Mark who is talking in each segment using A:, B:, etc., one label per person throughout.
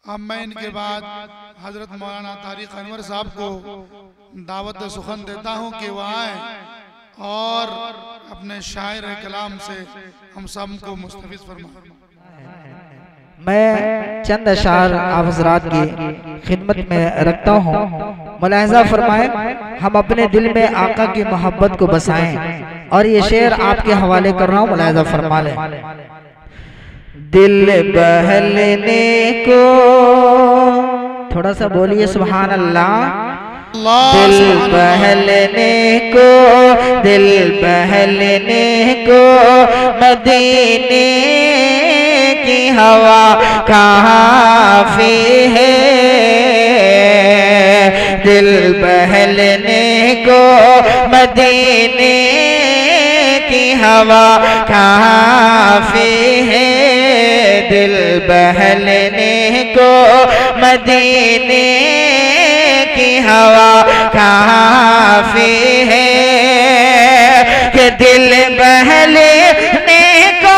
A: अब मैं इनके बाद हजरत मौलाना तारिक अनवर साहब को दावत सुखन देता हूं कि वह आए और अपने शायर कलाम से हम सबको मुस्तफिज फरमाएं।
B: मैं चंद अशार आप हज़रात की खिदमत में रखता हूँ। मुलाहिज़ा फरमाएं, हम अपने दिल में आका की मोहब्बत को बसाएं और ये शेर आपके हवाले कर रहा हूँ, मुलाहिज़ा फरमा लें। दिल बहलने को, थोड़ा सा बोलिए सुभान अल्लाह। दिल बहलने को, दिल बहलने को मदीने की हवा काफी है। दिल बहलने को मदीने की हवा काफी है। दिल बहलने को मदीने की हवा काफी है कि दिल बहलने को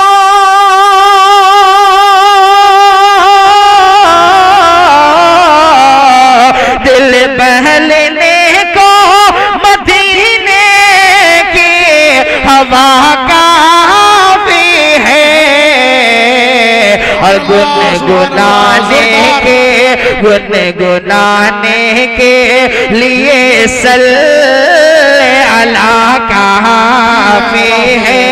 B: गुनगुनाने के लिए सल्ले अला काफी है।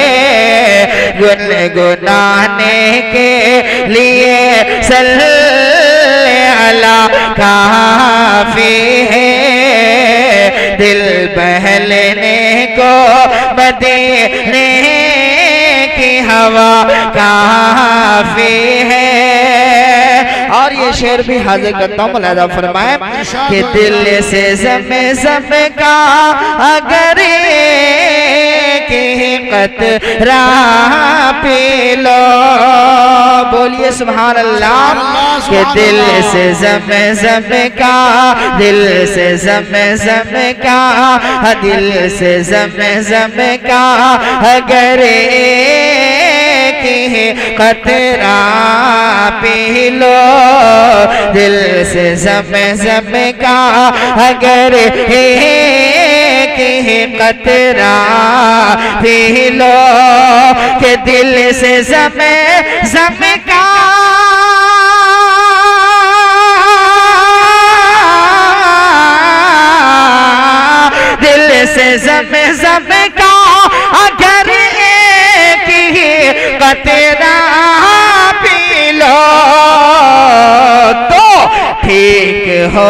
B: गुनगुनाने के लिए सल्ले अला काफी है। दिल बहलने को मदीने की हवा काफी है। और ये शेर भी हाजिर करता हूँ, मुलाहिज़ा फरमाए कि दिल से ज़म का अगर की कतरा पी लो, बोलिए सुभान अल्लाह। कि दिल से ज़म का, दिल से ज़म का, दिल से ज़म का अगर की कतरा पी लो। दिल से ज़म का अगर की कतरा पी लो। कि दिल से ज़म का दिल से ज़म का अगर की कतरा पी लो तो ठीक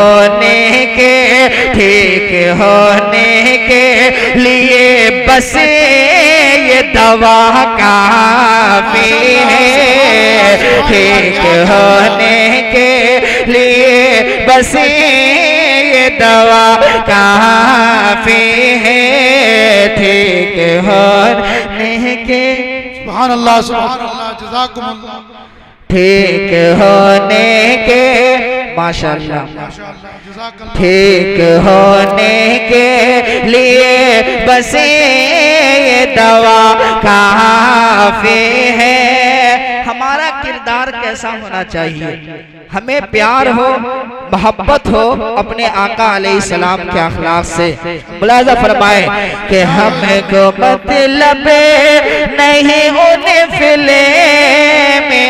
B: होने के लिए बस ये दवा काफी है। ठीक होने के लिए बस ये दवा काफी है। ठीक होने के,
A: सुभान अल्लाह सुभान अल्लाह, जज़ाकुमुल्लाह।
B: ठीक होने के, माशाअल्लाह, ठीक होने के लिए बस ये दवा काफी है। हमारा किरदार कैसा होना चाहिए? हमें प्यार हो, मोहब्बत हो अपने आका अलैहिस्सलाम के अखलाक से। मुलाहिज़ा फरमाए कि हमको मतलब नहीं उन फिल्म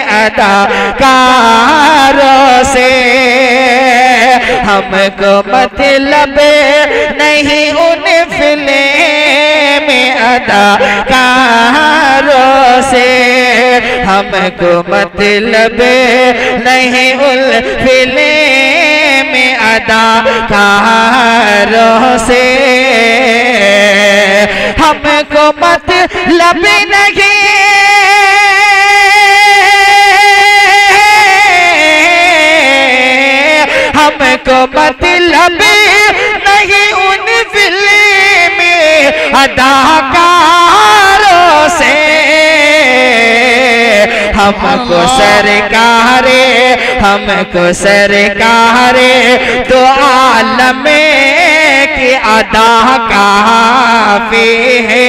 B: अदाकारों से। हमको मतलब नहीं उन फिल्म अदाकारों से। हमको मतलब नहीं उन फिल्म अदाकारों से। हमको मतलब नहीं हमको मतलब नहीं उन फिल्म अदाकारों से। हमको सरकारे तो आलम की अदा काफी है।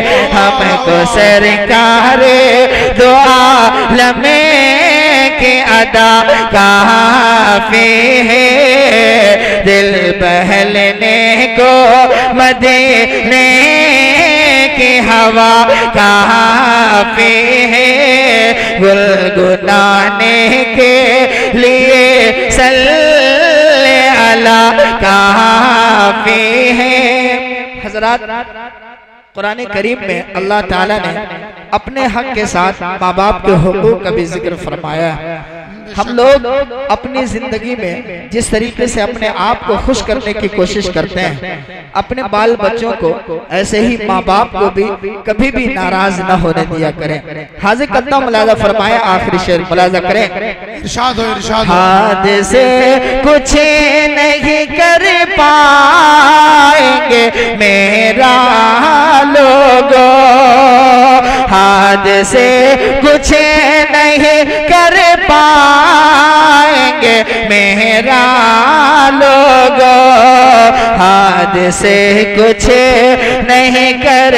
B: हमको सरकारे तो आलम की अदा काफी है, दिल बहलने को मदीने की हवा काफी है, गुनगुनाने के लिए सल्ले अला काफी है। हज़रात, कुरान करीम में अल्लाह ताला ने अपने हक के साथ माँ बाप के हुकूक का भी जिक्र फरमाया है। हम लोग अपनी जिंदगी में जिस तरीके से अपने आप को खुश करने की कोशिश करते हैं, अपने बाल बच्चों को ऐसे ही माँ बाप को भी कभी भी नाराज न होने दिया करें। हाजिर कद्दा मुलाजा फरमाया, आखिरी शेर मुलाजा करें।
A: इरशाद हो, इरशाद हो।
B: हाथ से कुछ नहीं कर पाएंगे मेरा लोगो, हाथ से कुछ नहीं कर पाएंगे मेरा लोगो, हाथ से कुछ नहीं कर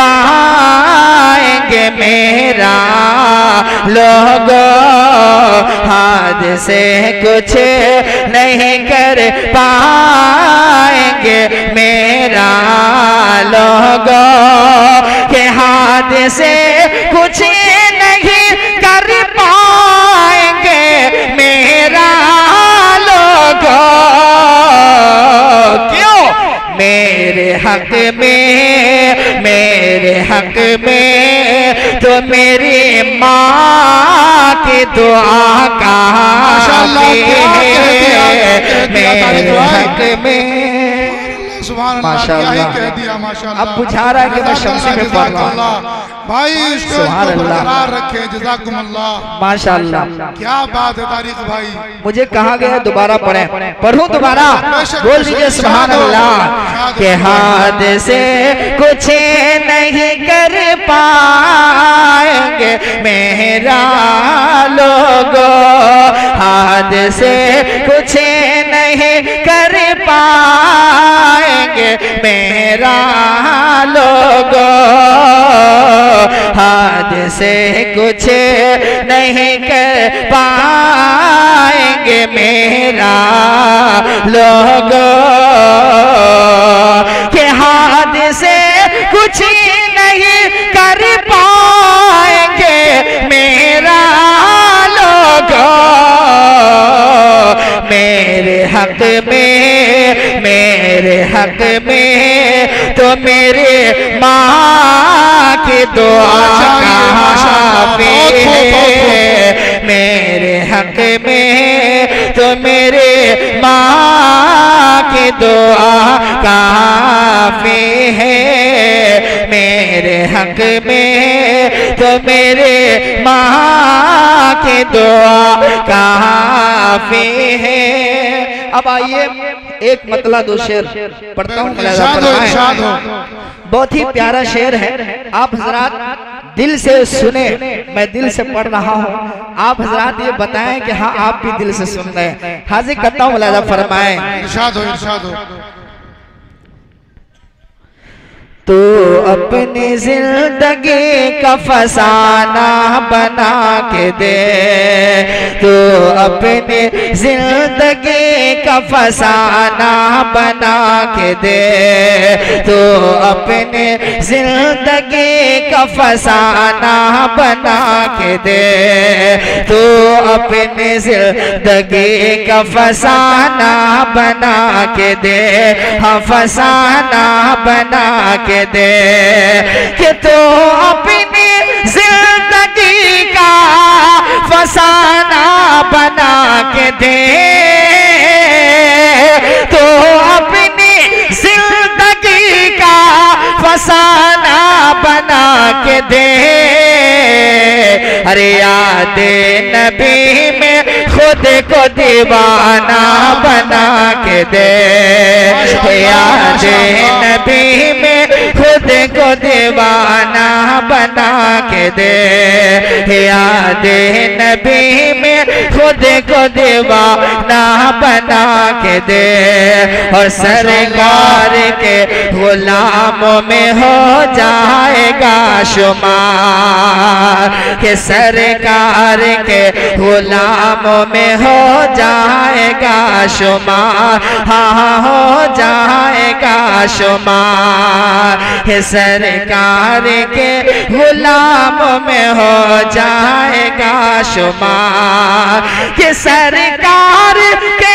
B: पाएंगे मेरा लोगो, हाथ से कुछ नहीं कर पाएंगे मेरा लोगो, के हाथ से कुछ नहीं कर पाएंगे मेरा लोगो, क्यों? मेरे हक में तो मेरी माँ की दुआ काफी है, मेरे हक में। माशाअल्लाह, अब बुझा रहा है कि मैं शम्सी में पढ़ रहा हूँ
A: भाई, सुभान अल्लाह रखे, जज़ाकुमुल्लाह।
B: माशाअल्लाह,
A: क्या बात है तारीख भाई।
B: मुझे कहा गया दोबारा पढ़ें, पढ़ूं दोबारा? बोल दीजिए सुभान अल्लाह। के हाथ से कुछ नहीं कर पाएंगे मेरा लोगो, हाथ से कुछ नहीं कर पाएंगे मेरा लोगो, हाथ से कुछ नहीं कर पाएंगे मेरा लोगो, के हाथ से कुछ नहीं कर पाएंगे मेरा लोगो, मेरे हक में तो मेरे माँ की दुआ काफी है, मेरे हक में तो मेरे माँ की दुआ काफी है, मेरे हक में तो मेरे माँ की दुआ काफी है। अब आइए एक मतला दो शेर पढ़ता हूँ। बहुत ही प्यारा शेर है, आप हजरात दिल से सुने, मैं दिल से पढ़ रहा हूँ, आप हजरात ये बताएं कि हाँ आप भी दिल से सुन रहे हैं। हाजिर करता हूँ, मुलाजा फरमाएं।
A: इरशाद हो, इरशाद हो।
B: तो अपनी जिंदगी का फसाना बना के दे, तो अपनी जिंदगी का फसाना बना के दे, तो अपनी जिंदगी का फसाना बना के दे, तो अपनी जिंदगी का फसाना बना के दे, हाँ फसाना बना के दे, कि तो अपनी जिंदगी का फसाना बना के दे, तो अपनी जिंदगी का फसाना बना के दे, अरे याद नबी में खुद को दीवाना बना के दे, याद नबी में खुद को दीवाना बना के दे, याद नबी में खुद को दीवाना बना के दे, और सरकार के गुलामों में हो जाएगा शुमार, कि सरकार के गुलामों में हो जाएगा शुमार, हाँ हो जाएगा शुमार, कि सरकार के गुलामों में हो जाएगा शुमार, कि सरकार के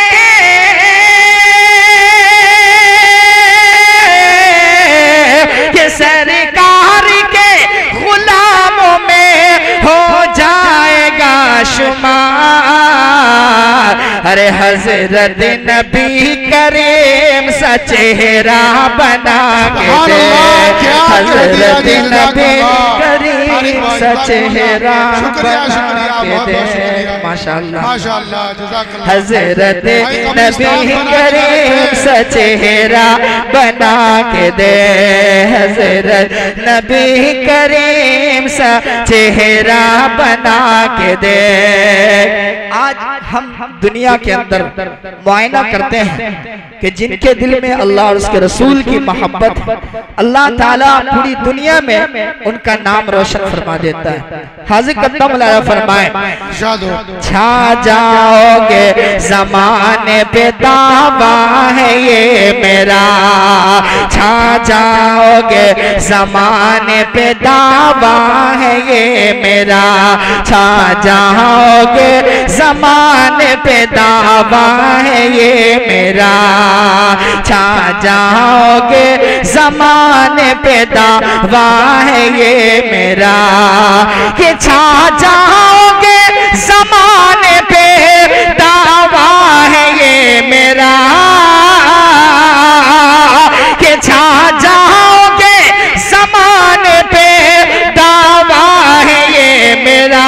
B: सरकार के गुलामों में हो जाएगा शुमार। अरे हजरत नबी करीम सा चेहरा बना के दे, हजरत नबी करीम सा चेहरा बना के दे, माशाअल्लाह माशाअल्लाह, हजरत नबी करीम सा चेहरा बना के दे, हजरत नबी करीम सा चेहरा बना के दे। आज हम दुनिया के अंदर मुआयना करते हैं कि जिनके दिल में अल्लाह और उसके रसूल की मोहब्बत है, अल्लाह ताला पूरी दुनिया में उनका नाम रोशन फरमा देता है। हाज़िर कद्दम फरमाए, छा जाओगे ज़माने पे दावा है ये मेरा, छा जाओगे ज़माने पे दावा है ये मेरा, छा जाओगे ज़माने पे दावा है ये मेरा, छा जाओगे ज़माने पे दावा है ये मेरा, कि छा जाओगे ज़माने पे दावा है ये मेरा, कि छा जाओगे ज़माने पे दावा है ये मेरा।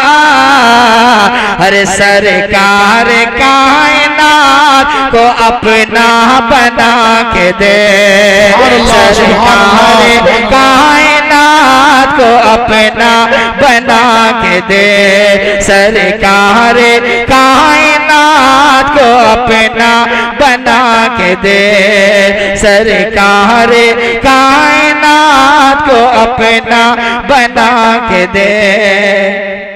B: अरे सरकार कायनात को अपना बना के दे, सरकार कायनात को अपना बना के दे, सरकार कायनात को अपना बना के दे, सरकार कायनात को अपना बना के दे।